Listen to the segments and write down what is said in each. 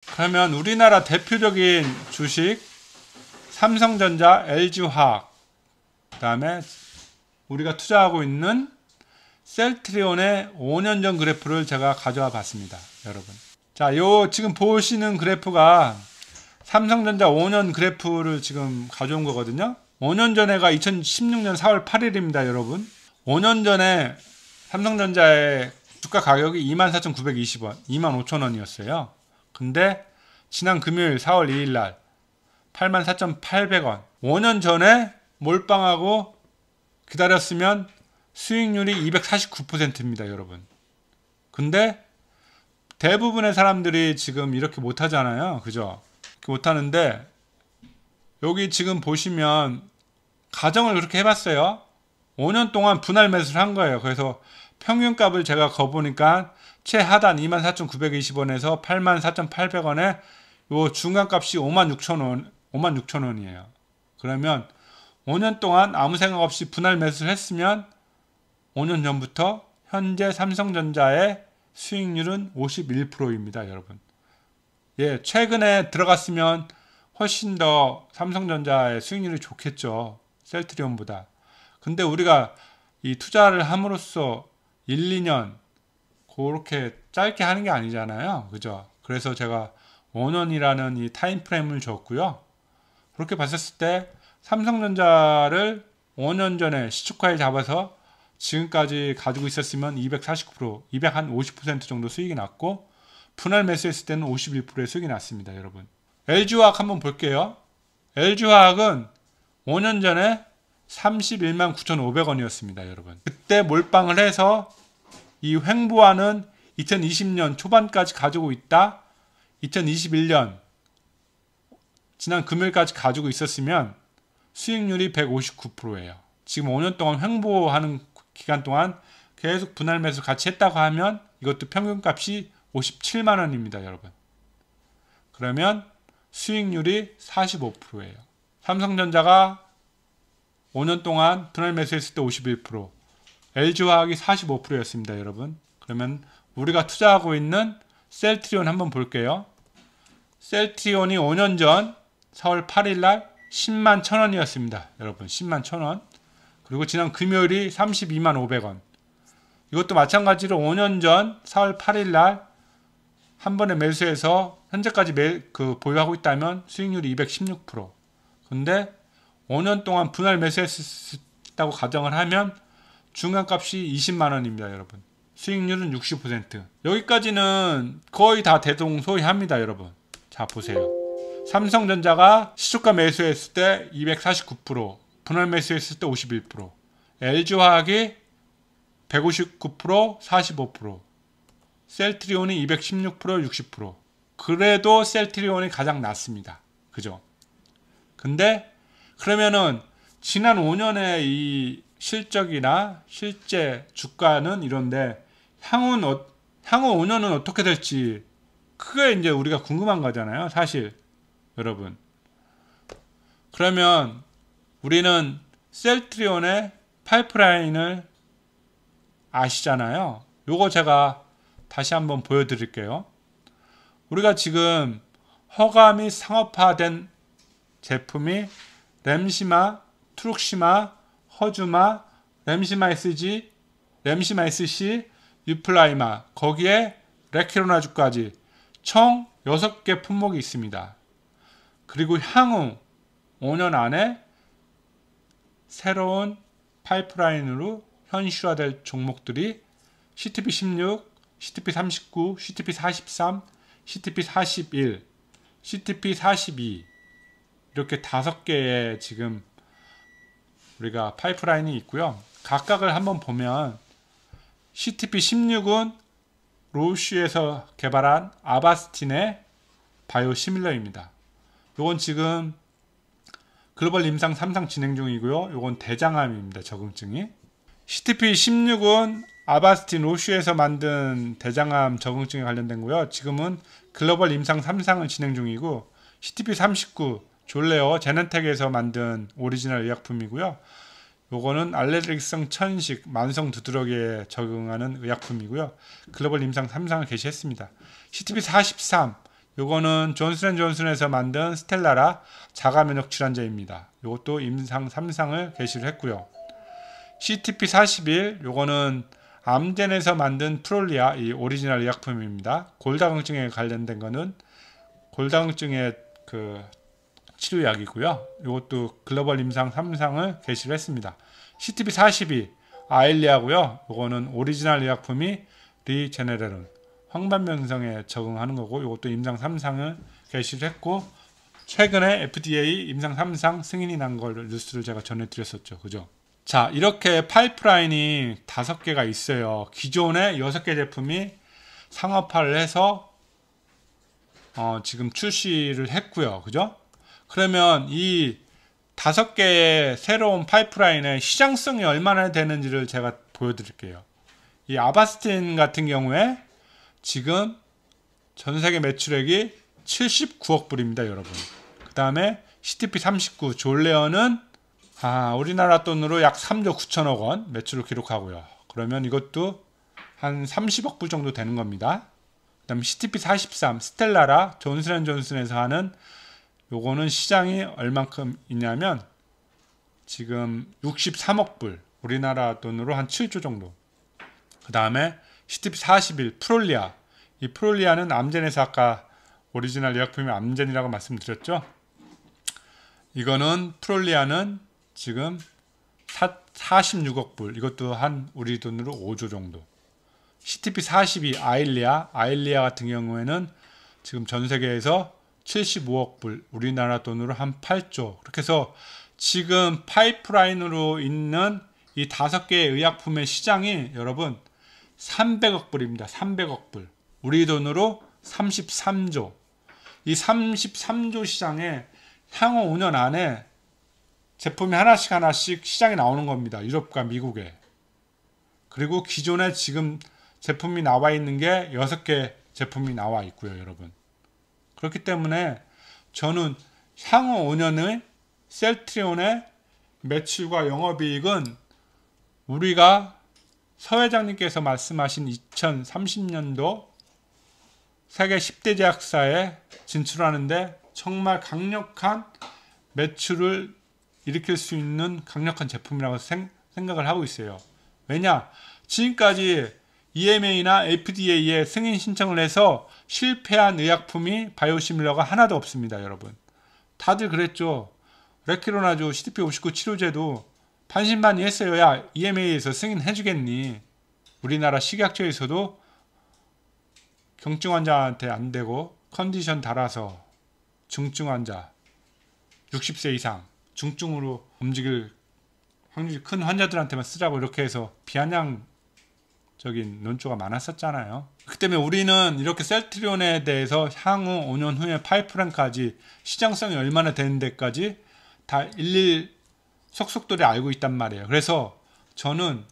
그러면 우리나라 대표적인 주식 삼성전자, LG화학, 그 다음에 우리가 투자하고 있는 셀트리온의 5년 전 그래프를 제가 가져와 봤습니다. 여러분, 자, 요 지금 보시는 그래프가 삼성전자 5년 그래프를 지금 가져온 거거든요. 5년 전에가 2016년 4월 8일입니다. 여러분, 5년 전에 삼성전자의 주가 가격이 24,920원, 25,000원이었어요. 근데 지난 금요일 4월 2일 날 84,800원. 5년 전에 몰빵하고 기다렸으면 수익률이 249%입니다. 여러분, 근데 대부분의 사람들이 지금 이렇게 못하잖아요. 그죠? 이렇게 못하는데, 여기 지금 보시면 가정을 그렇게 해봤어요. 5년 동안 분할 매수를 한 거예요. 그래서 평균값을 제가 거보니까 최하단 24,920원에서 84,800원에 요 중간값이 56,000원, 56,000원이에요. 그러면 5년 동안 아무 생각 없이 분할 매수를 했으면 5년 전부터 현재 삼성전자의 수익률은 51%입니다. 여러분, 예, 최근에 들어갔으면 훨씬 더 삼성전자의 수익률이 좋겠죠. 셀트리온보다. 근데 우리가 이 투자를 함으로써 1, 2년 그렇게 짧게 하는 게 아니잖아요. 그죠? 그래서 제가 5년이라는 이 타임프레임을 줬고요. 그렇게 봤었을 때 삼성전자를 5년 전에 시초가에 잡아서 지금까지 가지고 있었으면 249%, 250% 정도 수익이 났고, 분할 매수했을 때는 51%의 수익이 났습니다. 여러분, LG화학 한번 볼게요. LG화학은 5년 전에 31만 9,500원이었습니다. 여러분, 그때 몰빵을 해서 이 횡보하는 2020년 초반까지 가지고 있다, 2021년 지난 금요일까지 가지고 있었으면 수익률이 159%예요. 지금 5년 동안 횡보하는 기간 동안 계속 분할 매수 같이 했다고 하면 이것도 평균값이 57만원입니다. 여러분, 그러면 수익률이 45%예요. 삼성전자가 5년 동안 분할 매수했을 때 51%, LG화학이 45%였습니다. 여러분, 그러면 우리가 투자하고 있는 셀트리온 한번 볼게요. 셀트리온이 5년 전 4월 8일 날 10만 1,000원이었습니다. 여러분, 10만 1,000원. 그리고 지난 금요일이 32만 500원. 이것도 마찬가지로 5년 전 4월 8일 날 한 번에 매수해서 현재까지 보유하고 있다면 수익률이 216%. 근데 5년 동안 분할 매수했다고 가정을 하면 중간값이 20만 원입니다. 여러분, 수익률은 60%. 여기까지는 거의 다 대동소이합니다. 여러분, 자 보세요. 삼성전자가 시초가 매수했을 때 249%, 분할 매수했을 때 51%, LG화학이 159%, 45%, 셀트리온이 216%, 60%. 그래도 셀트리온이 가장 낫습니다. 그죠? 근데 그러면은 지난 5년의 이 실적이나 실제 주가는 이런데 향후 5년은 어떻게 될지, 그게 이제 우리가 궁금한 거잖아요, 사실. 여러분, 그러면 우리는 셀트리온의 파이프라인을 아시잖아요. 요거 제가 다시 한번 보여드릴게요. 우리가 지금 허가 및 상업화된 제품이 램시마, 트룩시마, 허주마, 램시마 SG, 램시마 SC, 유플라이마, 거기에 레키로나주까지 총 6개 품목이 있습니다. 그리고 향후 5년 안에 새로운 파이프라인으로 현실화될 종목들이 CTP16, CTP39, CTP43, CTP41, CTP42 이렇게 5개의 지금 우리가 파이프라인이 있고요. 각각을 한번 보면 CTP16은 로슈에서 개발한 아바스틴의 바이오시밀러입니다. 요건 지금 글로벌 임상 3상 진행 중이고요. 요건 대장암입니다. 적응증이. CTP16은 아바스틴 로슈에서 만든 대장암 적응증에 관련된 거요. 지금은 글로벌 임상 3상을 진행 중이고, CTP39 졸레어 제넨텍에서 만든 오리지널 의약품이고요. 요거는 알레르기성 천식 만성 두드러기에 적응하는 의약품이고요. 글로벌 임상 3상을 개시했습니다. CTP43 요거는 존슨앤존슨에서 만든 스텔라라 자가면역 질환제입니다. 요것도 임상 3상을 게시를 했고요. CTP41 요거는 암젠에서 만든 프롤리아 이 오리지널 의약품입니다. 골다공증에 관련된 거는 골다공증의 그 치료약이고요. 이것도 글로벌 임상 3상을 게시를 했습니다. CTP42 아일리아고요. 요거는 오리지널 의약품이 리제네레론 황반변성에 적응하는 거고 이것도 임상 3상을 게시를 했고 최근에 FDA 임상 3상 승인이 난 걸 뉴스를 제가 전해드렸었죠. 그죠? 자, 이렇게 파이프라인이 5개가 있어요. 기존에 6개 제품이 상업화를 해서 지금 출시를 했고요. 그죠? 그러면 이 5개의 새로운 파이프라인의 시장성이 얼마나 되는지를 제가 보여드릴게요. 이 아바스틴 같은 경우에 지금 전세계 매출액이 79억 불입니다, 여러분. 그 다음에 CTP39 졸레어는 우리나라 돈으로 약 3조 9천억 원 매출을 기록하고요. 그러면 이것도 한 30억 불 정도 되는 겁니다. 그 다음에 CTP43 스텔라라 존슨앤존슨에서 하는 요거는 시장이 얼만큼 있냐면 지금 63억 불 우리나라 돈으로 한 7조 정도. 그 다음에 CTP41 프롤리아 이 프롤리아는 암젠에서 아까 오리지널 의약품이 암젠이라고 말씀드렸죠. 이거는 프롤리아는 지금 46억 불 이것도 한 우리 돈으로 5조 정도. CTP42 아일리아 같은 경우에는 지금 전 세계에서 75억 불 우리나라 돈으로 한 8조. 그렇게 해서 지금 파이프라인으로 있는 이 5개의 의약품의 시장이 여러분 300억 불입니다. 300억 불 우리 돈으로 33조. 이 33조 시장에 향후 5년 안에 제품이 하나씩 시장에 나오는 겁니다. 유럽과 미국에. 그리고 기존에 지금 제품이 나와 있는 게 6개 제품이 나와 있고요, 여러분. 그렇기 때문에 저는 향후 5년의 셀트리온의 매출과 영업이익은 우리가 서 회장님께서 말씀하신 2030년도 세계 10대 제약사에 진출하는데 정말 강력한 매출을 일으킬 수 있는 강력한 제품이라고 생각을 하고 있어요. 왜냐? 지금까지 EMA나 FDA에 승인 신청을 해서 실패한 의약품이 바이오시밀러가 하나도 없습니다, 여러분. 다들 그랬죠. 레키로나조 CTP59 치료제도 반신반의했어요. 야, EMA에서 승인해주겠니? 우리나라 식약처에서도 경증 환자한테 안 되고 컨디션 달아서 중증 환자 60세 이상 중증으로 움직일 확률이 큰 환자들한테만 쓰라고 이렇게 해서 비아냥적인 논조가 많았었잖아요. 그 때문에 우리는 이렇게 셀트리온에 대해서 향후 5년 후에 파이프라인까지 시장성이 얼마나 되는 데까지 다 일일 속속들이 알고 있단 말이에요. 그래서 저는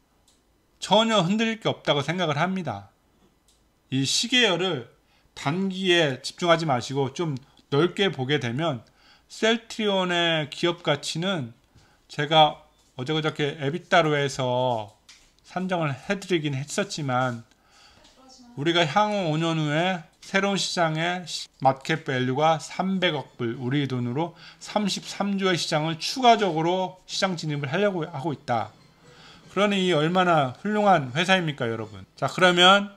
전혀 흔들릴 게 없다고 생각을 합니다. 이 시계열을 단기에 집중하지 마시고 좀 넓게 보게 되면 셀트리온의 기업 가치는 제가 어저께 에비타로 해서 산정을 해드리긴 했었지만 우리가 향후 5년 후에 새로운 시장의 마켓 밸류가 300억 불 우리 돈으로 33조의 시장을 추가적으로 시장 진입을 하려고 하고 있다. 그러니 얼마나 훌륭한 회사입니까, 여러분. 자, 그러면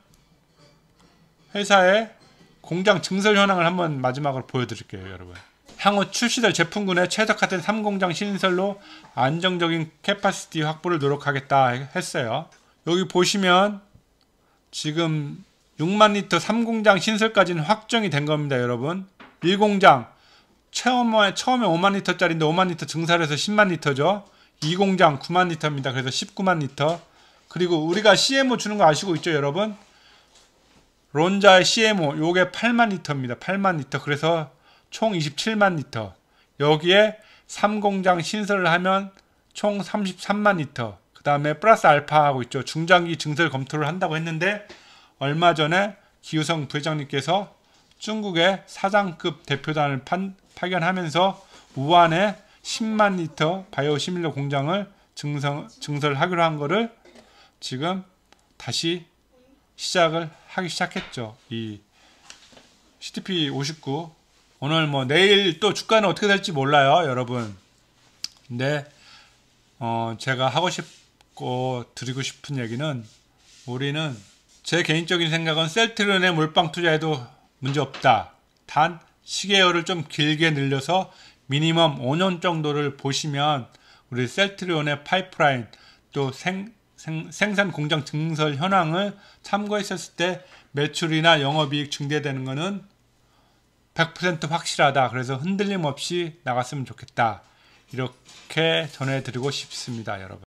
회사의 공장 증설 현황을 한번 마지막으로 보여드릴게요, 여러분. 향후 출시될 제품군에 최적화된 3공장 신설로 안정적인 캐파시티 확보를 노력하겠다 했어요. 여기 보시면 지금 6만 리터 3공장 신설까지는 확정이 된 겁니다, 여러분. 1공장 처음에 5만 리터짜리인데 5만 리터 증설해서 10만 리터죠. 2공장 9만 리터입니다. 그래서 19만 리터. 그리고 우리가 CMO 주는 거 아시고 있죠, 여러분? 론자의 CMO 요게 8만 리터입니다. 8만 리터. 그래서 총 27만 리터. 여기에 3공장 신설을 하면 총 33만 리터. 그 다음에 플러스 알파 하고 있죠. 중장기 증설 검토를 한다고 했는데 얼마 전에 기우성 부회장님께서 중국의 사장급 대표단을 파견하면서 우한에 10만 리터 바이오시밀러 공장을 증설하기로 한 거를 지금 다시 시작을 하기 시작했죠. 이 CTP59 오늘 뭐 내일 또 주가는 어떻게 될지 몰라요, 여러분. 근데 제가 하고 싶고 드리고 싶은 얘기는, 우리는 제 개인적인 생각은 셀트리온에 몰빵 투자해도 문제없다. 단 시계열을 좀 길게 늘려서 미니멈 5년 정도를 보시면 우리 셀트리온의 파이프라인 또 생산 공장 증설 현황을 참고했었을 때 매출이나 영업이익 증대되는 것은 100% 확실하다. 그래서 흔들림 없이 나갔으면 좋겠다. 이렇게 전해드리고 싶습니다, 여러분.